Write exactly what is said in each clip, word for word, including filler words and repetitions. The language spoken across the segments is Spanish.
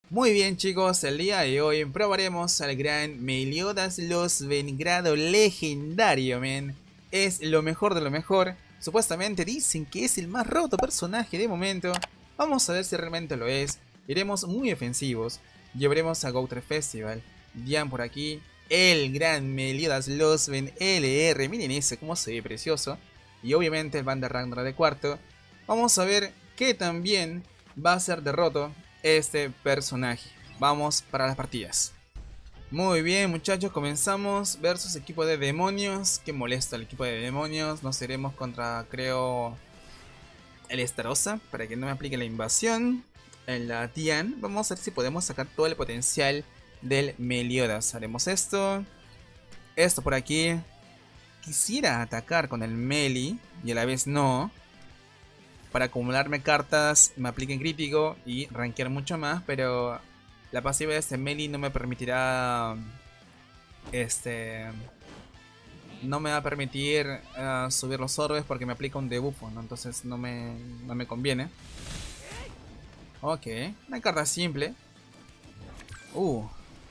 Muy bien chicos, el día de hoy probaremos al gran Meliodas Losven grado legendario, men. Es lo mejor de lo mejor. Supuestamente dicen que es el más roto personaje de momento. Vamos a ver si realmente lo es. Iremos muy ofensivos. Llevaremos a Gouter Festival. Dian por aquí. El gran Meliodas Losven L R. Miren ese, cómo se ve precioso. Y obviamente el Banda Ragnar de cuarto. Vamos a ver qué también va a ser derroto este personaje. Vamos para las partidas. Muy bien muchachos, comenzamos versus equipo de demonios. Qué molesto el equipo de demonios. Nos iremos contra, creo, el Estarossa, para que no me aplique la invasión. En la Dian, vamos a ver si podemos sacar todo el potencial del Meliodas. Haremos esto. Esto por aquí. Quisiera atacar con el Meli y a la vez no, para acumularme cartas, me apliquen crítico y rankear mucho más, pero la pasiva de este Meli no me permitirá, este, no me va a permitir uh, subir los orbes porque me aplica un debuffo, ¿no? Entonces no me, no me conviene. Ok, una carta simple. Uh,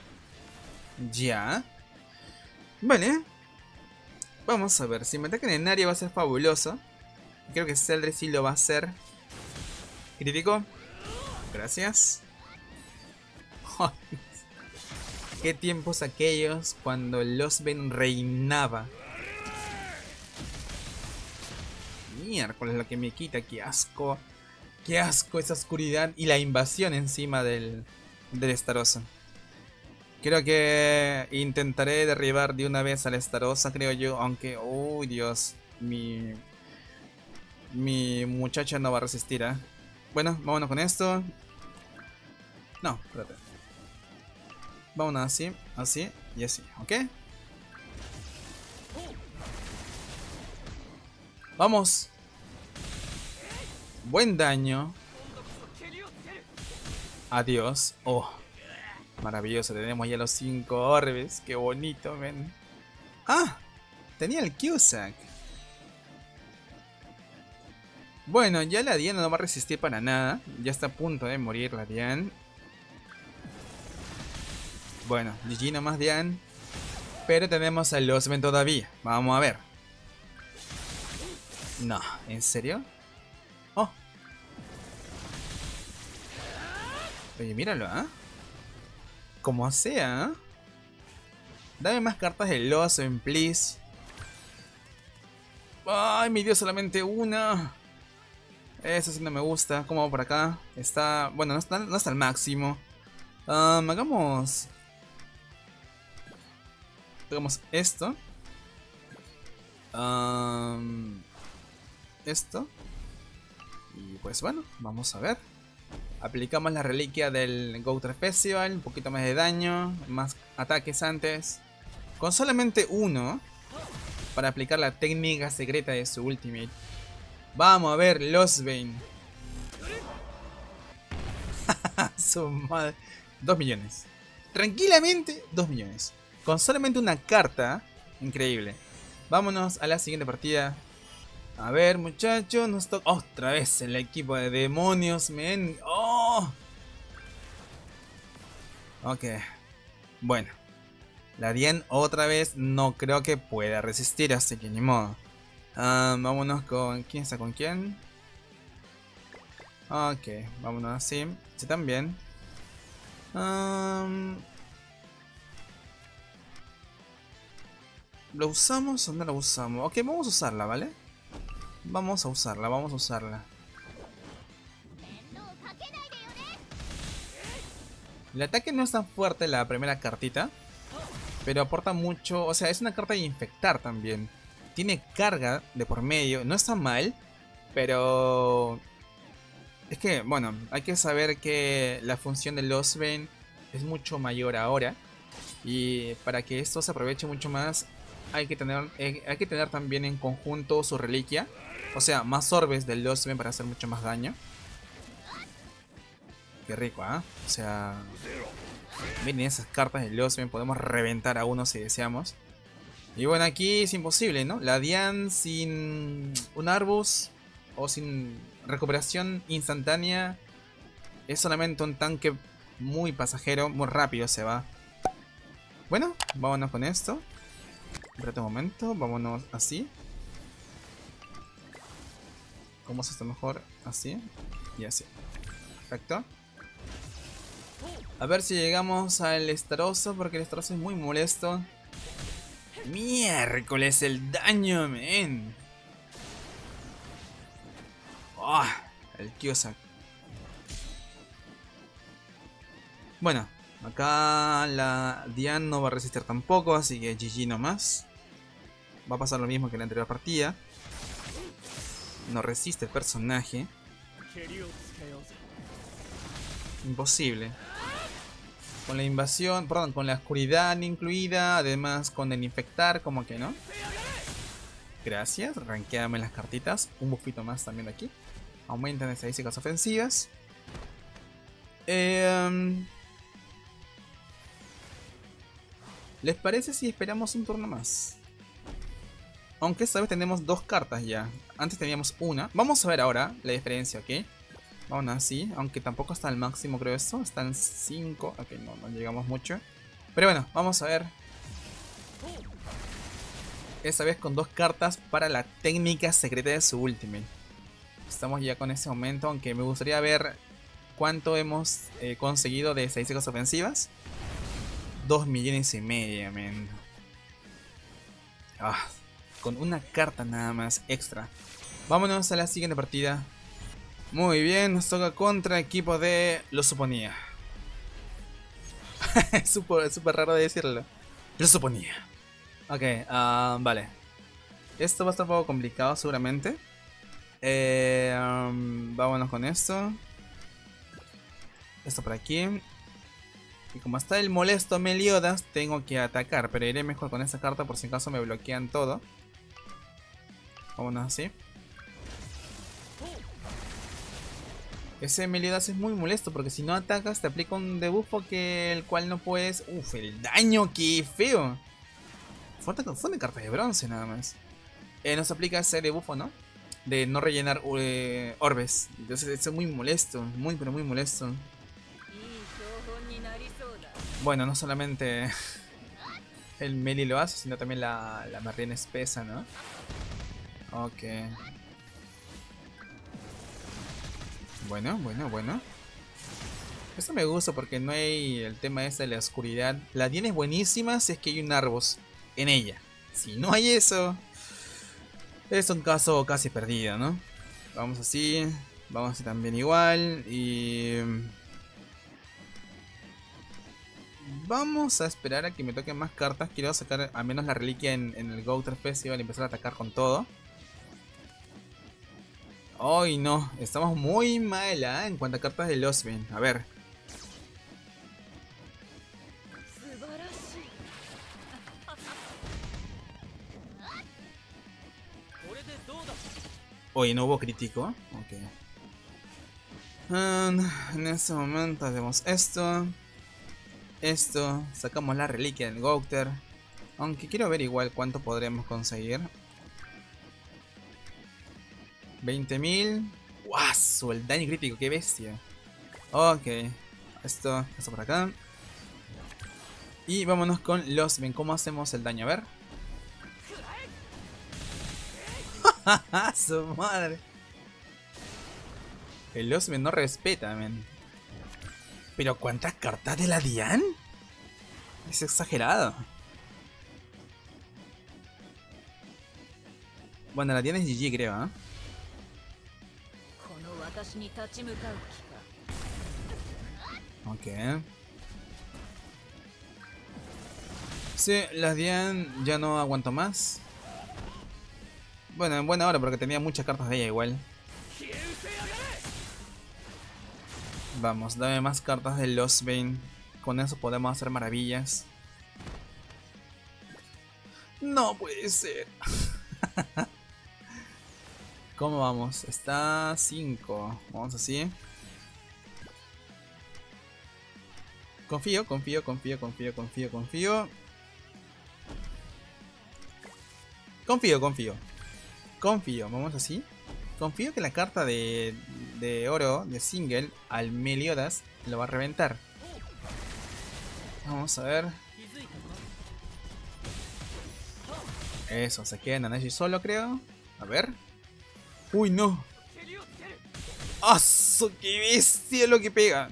ya. Vale. Vamos a ver, si me atacan en área va a ser fabuloso. Creo que Zeldris sí lo va a hacer. Crítico. Gracias. Qué tiempos aquellos cuando Losven reinaba. Miércoles lo que me quita, qué asco. Qué asco esa oscuridad y la invasión encima del, del Estarossa. Creo que intentaré derribar de una vez al Estarossa, creo yo. Aunque, uy, Dios, mi... Mi muchacha no va a resistir, ¿eh? Bueno, vámonos con esto. No, espérate. Vámonos así, así y así, ¿ok? Vamos. Buen daño. Adiós. Oh, maravilloso. Tenemos ya los cinco orbes. Qué bonito, men. Ah, tenía el Cusack. Bueno, ya la Diana no va a resistir para nada. Ya está a punto de morir la Diana. Bueno, G G nomás Dian. Pero tenemos a Losven todavía. Vamos a ver. No, ¿en serio? Oh. Oye, míralo, ¿ah? ¿eh? Como sea, ¿eh? Dame más cartas de Losven, please. Ay, me dio solamente una. Eso sí no me gusta. ¿Cómo va por acá? Está... Bueno, no está, no está al máximo. Um, hagamos... Hagamos esto. Um, esto. Y pues bueno, vamos a ver. Aplicamos la reliquia del Gouter Festival. Un poquito más de daño. Más ataques antes. Con solamente uno. Para aplicar la técnica secreta de su ultimate. Vamos a ver, Losven. Su madre. dos millones. Tranquilamente, dos millones. Con solamente una carta. Increíble. Vámonos a la siguiente partida. A ver, muchachos. Nos toca otra vez el equipo de demonios, men. Oh. Ok. Bueno. La Dian otra vez no creo que pueda resistir, así que ni modo. Um, vámonos con... ¿Quién está con quién? Ok, vámonos así. Sí, también. Um, ¿Lo usamos o no lo usamos? Ok, vamos a usarla, ¿vale? Vamos a usarla, vamos a usarla. El ataque no es tan fuerte la primera cartita, pero aporta mucho. O sea, es una carta de infectar también. Tiene carga de por medio, no está mal, pero es que, bueno, hay que saber que la función de Losven es mucho mayor ahora. Y para que esto se aproveche mucho más, hay que tener, hay que tener también en conjunto su reliquia. O sea, más orbes del Losven para hacer mucho más daño. Qué rico, ¿ah? ¿eh? O sea, miren esas cartas de Losven, podemos reventar a uno si deseamos. Y bueno, aquí es imposible, ¿no? La Dian sin un Arbus o sin recuperación instantánea es solamente un tanque muy pasajero, muy rápido se va. Bueno, vámonos con esto. Espérate un momento, vámonos así. ¿Cómo se está mejor? Así y así. Perfecto. A ver si llegamos al Estaroso, porque el Estaroso es muy molesto. Miércoles, el daño, men. Oh, el Kiosak. Bueno, acá la Diane no va a resistir tampoco, así que G G nomás. Va a pasar lo mismo que en la anterior partida. No resiste el personaje. Imposible. Con la invasión, perdón, con la oscuridad incluida, además con el infectar, como que no. Gracias, ranqueame las cartitas. Un buffito más también de aquí. Aumentan estadísticas ofensivas. Eh, ¿Les parece si esperamos un turno más? Aunque esta vez tenemos dos cartas ya. Antes teníamos una. Vamos a ver ahora la diferencia, ¿ok? Vamos así, aunque tampoco está al máximo creo esto. Está en cinco. Ok, no, no llegamos mucho. Pero bueno, vamos a ver. Esta vez con dos cartas para la técnica secreta de su ultimate. Estamos ya con ese momento, aunque me gustaría ver cuánto hemos eh, conseguido de estadísticas ofensivas. Dos millones y medio, men. Ah, con una carta nada más extra. Vámonos a la siguiente partida. Muy bien, nos toca contra equipo de... Lo suponía. Es súper super raro de decirlo. Lo suponía. Ok, uh, vale. Esto va a estar un poco complicado seguramente. Eh, um, vámonos con esto. Esto por aquí. Y como está el molesto Meliodas, tengo que atacar. Pero iré mejor con esta carta por si acaso me bloquean todo. Vámonos así. Ese Meliodas es muy molesto porque si no atacas te aplica un debuffo que el cual no puedes... Uf, el daño, qué feo. Fuerte fue de cartas de bronce nada más. Eh, nos aplica ese debuffo, ¿no? De no rellenar eh, orbes. Entonces eso es muy molesto, muy pero muy molesto. Bueno, no solamente el Meli lo hace, sino también la, la Marlene espesa, ¿no? Ok. Bueno, bueno, bueno. Esto me gusta porque no hay el tema este de la oscuridad. La Diane es buenísima si es que hay un Arbos en ella. Si no hay eso, es un caso casi perdido, ¿no? Vamos así, vamos así también igual y... Vamos a esperar a que me toquen más cartas. Quiero sacar al menos la reliquia en, en el Gouter Festival y empezar a atacar con todo. Ay, no, estamos muy mal ¿eh? En cuanto a cartas de Losven. A ver. Oye, no hubo crítico. Ok. Um, en este momento hacemos esto. Esto. Sacamos la reliquia del Gouter. Aunque quiero ver igual cuánto podremos conseguir. veinte mil. ¡Guau! El daño crítico, qué bestia. Ok. Esto, esto por acá. Y vámonos con los... Ven, ¿cómo hacemos el daño? A ver. ¡Su madre! El Osmen no respeta, men. Pero ¿cuántas cartas de la Diane? Es exagerado. Bueno, la Diane es G G, creo, ¿eh? Ok. Sí, la Diane ya no aguanto más. Bueno, en buena hora porque tenía muchas cartas de ella igual. Vamos, dame más cartas de Losbane. Con eso podemos hacer maravillas. No puede ser. ¿Cómo vamos? Está cinco. Vamos así. Confío, confío, confío, confío, confío, confío. Confío, confío. Confío, vamos así. Confío que la carta de, de oro, de single, al Meliodas lo va a reventar. Vamos a ver. Eso, se queda Nanashi solo, creo. A ver. Uy, no. ¡Ah, su qué bestia lo que pega!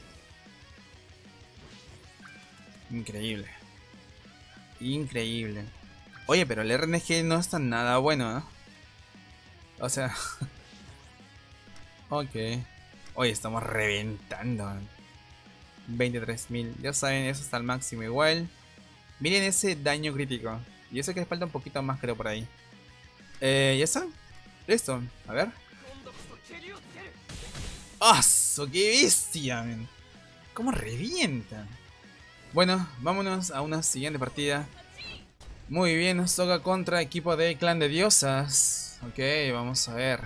Increíble. Increíble. Oye, pero el R N G no está nada bueno, ¿eh? O sea... ok. Hoy estamos reventando. veintitrés mil. Ya saben, eso está al máximo igual. Miren ese daño crítico. Y eso que falta un poquito más, creo, por ahí. Eh, ¿ya está? Listo. A ver. ¡Ah! ¡Oh, qué bestia, man! ¿Cómo revienta? Bueno, vámonos a una siguiente partida. Muy bien, nos toca contra equipo de Clan de Diosas. Ok, vamos a ver.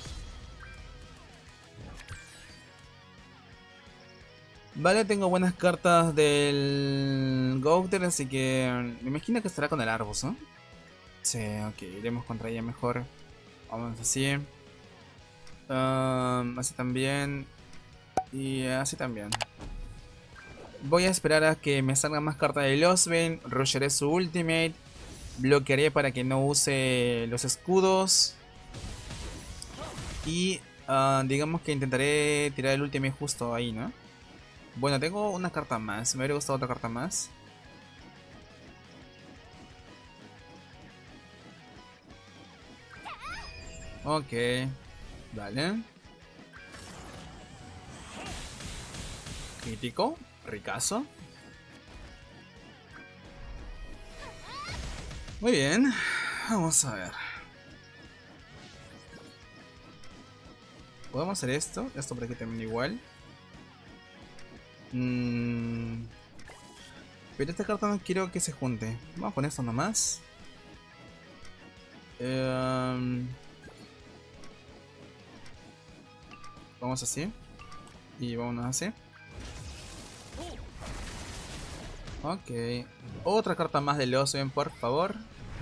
Vale, tengo buenas cartas del Gouter, así que me imagino que estará con el Arbus, ¿no? Sí, ok, iremos contra ella mejor. Vamos así. Um, así también. Y así también. Voy a esperar a que me salga más cartas de Losven. Rusheré su ultimate. Bloquearé para que no use los escudos. Y uh, digamos que intentaré tirar el ultimate justo ahí, ¿no? Bueno, tengo una carta más. Me hubiera gustado otra carta más. Ok. Vale. Crítico. Ricazo. Muy bien. Vamos a ver. ¿Podemos hacer esto? Esto por aquí también igual. Mm. Pero esta carta no quiero que se junte. Vamos a poner esto nomás. Eh, vamos así. Y vámonos así. Ok. Otra carta más de Losven, por favor.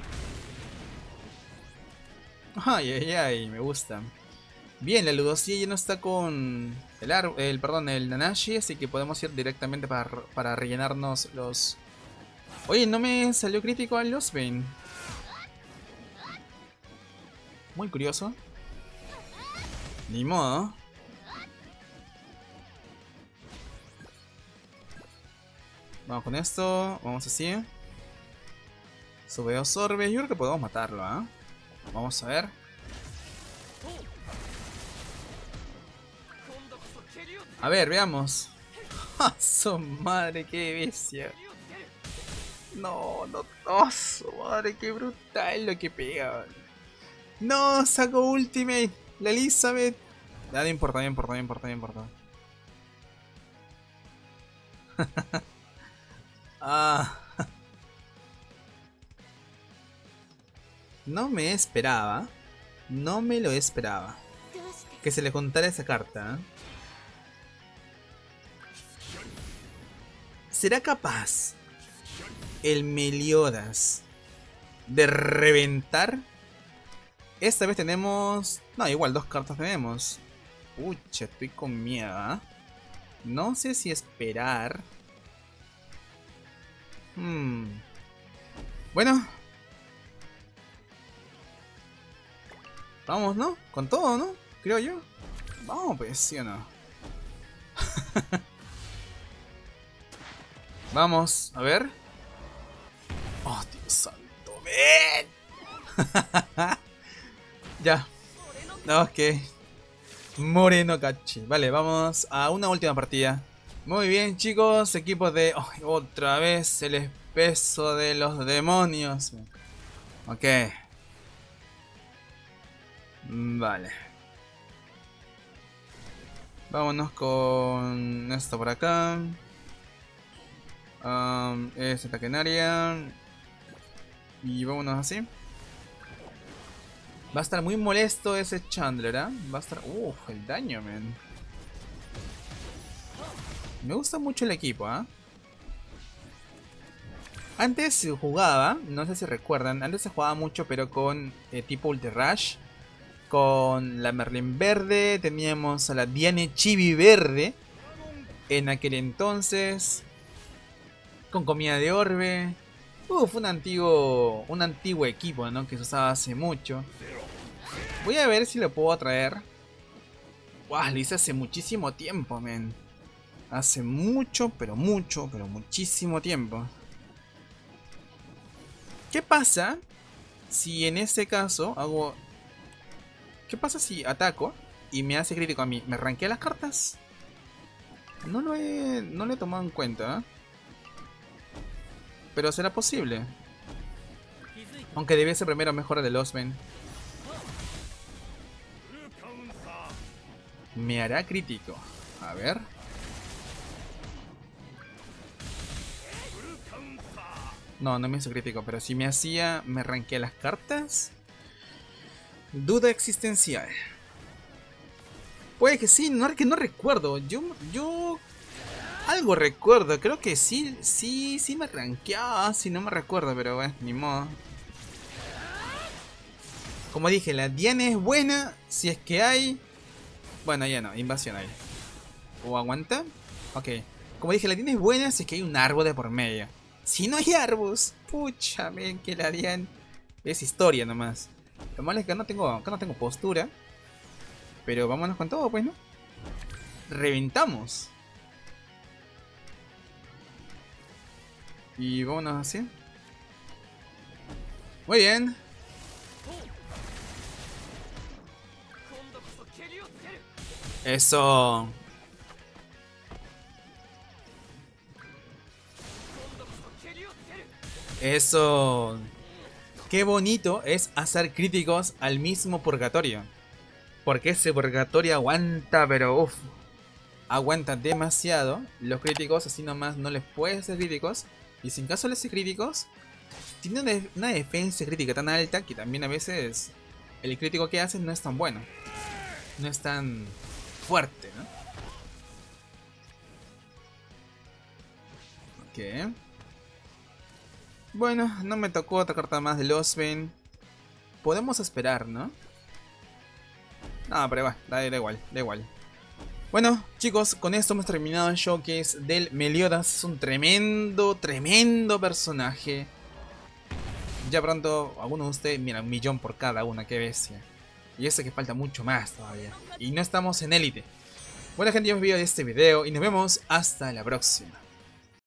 Ay, ay, ay, me gusta. Bien, la Ludosilla ya no está con el, Ar el, perdón, el Nanashi, así que podemos ir directamente para, para rellenarnos los... Oye, no me salió crítico al Losven. Muy curioso. Ni modo. Vamos con esto, vamos así. Sube dos orbes, yo creo que podemos matarlo, ¿eh? Vamos a ver. A ver, veamos. ¡Ah, su madre, qué bestia! No, no, no, su madre, qué brutal lo que pega. No, saco ultimate. La Elizabeth. Ya, no importa, no importa, no importa, no importa. Ah. No me esperaba. No me lo esperaba. Que se le juntara esa carta. ¿Será capaz el Meliodas de reventar? Esta vez tenemos... No, igual dos cartas tenemos. Pucha, estoy con miedo, ¿eh? No sé si esperar. Hmm. Bueno. Vamos, ¿no? Con todo, ¿no? Creo yo. Vamos, pues, ¿sí o no? Vamos, a ver. Oh, Dios santo, ven. Ya. Ok. Moreno Cachi. Vale, vamos a una última partida. Muy bien, chicos. Equipo de... Oh, otra vez el espeso de los demonios. Ok. Vale. Vámonos con esto por acá. Um, es ataque en área. Y vámonos así. Va a estar muy molesto ese Chandler, ¿eh? Va a estar... Uff, el daño, man. Me gusta mucho el equipo, ¿ah? ¿eh? Antes jugaba, no sé si recuerdan, antes se jugaba mucho pero con eh, tipo Ultra Rush. Con la Merlin verde, teníamos a la Diane Chibi verde. En aquel entonces... con comida de orbe. Uf, un antiguo, un antiguo equipo, ¿no? Que se usaba hace mucho. Voy a ver si lo puedo traer. Wow, lo hice hace muchísimo tiempo, men. Hace mucho, pero mucho, pero muchísimo tiempo. ¿Qué pasa si en este caso hago... ¿Qué pasa si ataco y me hace crítico a mí? ¿Me ranquea las cartas? No lo he, no lo he tomado en cuenta, ¿eh? Pero será posible. Aunque debe ser primero mejora de Losven. Me hará crítico. A ver. No, no me hizo crítico, pero si me hacía, me ranquea las cartas. Duda existencial. Puede que sí, no es que no recuerdo. Yo, yo algo recuerdo. Creo que sí, sí, sí me ranqueaba. Si no me recuerdo, pero bueno, ni modo. Como dije, la Diana es buena si es que hay. Bueno, ya no, invasión hay. ¿O aguanta? Ok. Como dije, la Diana es buena si es que hay un árbol de por medio. Si no hay árboles, pucha, ven que la Diana es historia nomás. Lo malo es que no tengo, acá no tengo postura. Pero vámonos con todo, pues, ¿no? Reventamos. Y vámonos así. Muy bien. Eso. Eso. Qué bonito es hacer críticos al mismo purgatorio. Porque ese purgatorio aguanta, pero uff. Aguanta demasiado. Los críticos así nomás no les puedes hacer críticos. Y si en caso les hace críticos, tiene una, una defensa crítica tan alta que también a veces el crítico que hacen no es tan bueno. No es tan fuerte, ¿no? Ok. Bueno, no me tocó otra carta más de Losven. Podemos esperar, ¿no? No, pero va, da, da igual, da igual. Bueno, chicos, con esto hemos terminado el showcase del Meliodas. Es un tremendo, tremendo personaje. Ya pronto, algunos de ustedes, mira, un millón por cada una, qué bestia. Y eso que falta mucho más todavía. Y no estamos en élite. Bueno, gente, yo me veo de este video y nos vemos hasta la próxima.